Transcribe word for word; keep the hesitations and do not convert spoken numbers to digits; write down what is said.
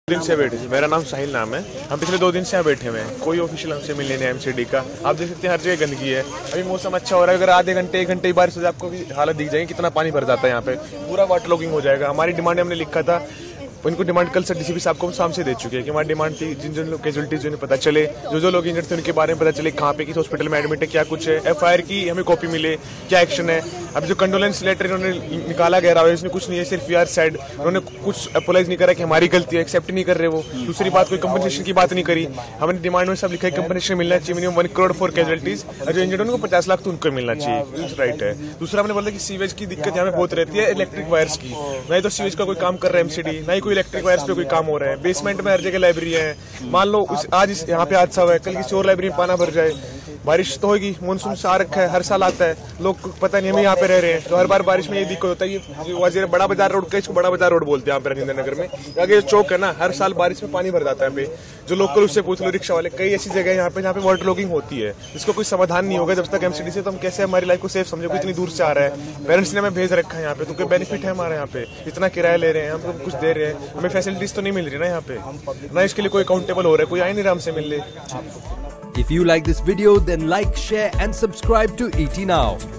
दिन से बैठे, मेरा नाम साहिल नाम है। हम पिछले दो दिन से यहाँ बैठे हुए हैं, कोई ऑफिशियल हमसे मिलने नहीं एमसीडी का। आप देख सकते हैं हर जगह गंदगी है। अभी मौसम अच्छा हो रहा है, अगर आधे घंटे एक घंटे की बारिश हो जाए आपको भी हालत दिख जाएगी कितना पानी भर जाता है यहाँ पे, पूरा वाटर लॉगिंग हो जाएगा। हमारी डिमांड हमने लिखा था, उनको डिमांड कल सर डीसीपी साहब को शाम से दे चुके हैं कि हमारी डिमांड थी जिन जिन लोग कैजुअलिटीज जो पता चले, जो जो लोग इंजर्ड थे उनके बारे में पता चले, कहाँ पे किस हॉस्पिटल में एडमिट है, क्या कुछ है, एफआईआर की हमें कॉपी मिले, क्या एक्शन है। अब जो कंडोलेंस लेटर इन्होंने निकाला गया है इसमें कुछ नहीं है, सिर्फ वी आर सैड, उन्होंने कुछ अपोलाइज नहीं करा कि हमारी गलती है, एक्सेप्ट नहीं कर रहे वो। दूसरी बात, कोई कंपनसेशन की बात नहीं करी। हमने डिमांड में सब लिखा है कंपनसेशन मिलना चाहिए, minimum one crore for casualties, और जो इंजर्ड उनको पचास लाख तो उनको मिलना चाहिए, राइट है। दूसरा हमने बोला कि सीवेज की दिक्कत यहाँ पे बहुत रहती है, इलेक्ट्रिक वायर्स की, नहीं तो सीवेज का कोई काम कर रहा है एमसीडी, नहीं कोई इलेक्ट्रिक वायर्स पे कोई काम हो रहा है। बेसमेंट में हर जगह लाइब्रेरी है, मान लो उस, आज इस यहाँ पे हादसा हुआ है, कल किसी और लाइब्रेरी में पाना भर जाए। बारिश तो होगी, मानसून से आ रखा है, हर साल आता है, लोग को पता नहीं हम यहाँ पे रह रहे हैं, तो हर बार बारिश में ये दिक्कत होता है। ये वजीर बड़ा बाजार रोड का, इसको बड़ा बाजार रोड बोलते हैं यहाँ पे राजेंद्र नगर में, आगे चौक है ना, हर साल बारिश में पानी भर जाता है। पे जो लोकल उससे पूछ लो, रिक्शा वाले, कई ऐसी जगह यहाँ पे जहाँ पे वाटर लॉगिंग होती है, इसको कोई समाधान नहीं होगा जब तक एमसीडी से। तो हम कैसे हमारी लाइफ को सेफ समझे, कोई इतनी दूर से आ रहा है, पेरेंट्स ने हमें भेज रखा है यहाँ पे, तो कोई बेनिफिट है हमारे यहाँ पे, इतना किराया ले रहे हैं हम, तो कुछ दे रहे हैं, हमें फैसिलिटीज तो नहीं मिल रही ना यहाँ पे, ना इसके लिए कोई अकाउंटेबल हो रहा है, कोई आए नहीं आराम से मिल ले। If you like this video, then like, share and subscribe to E T Now.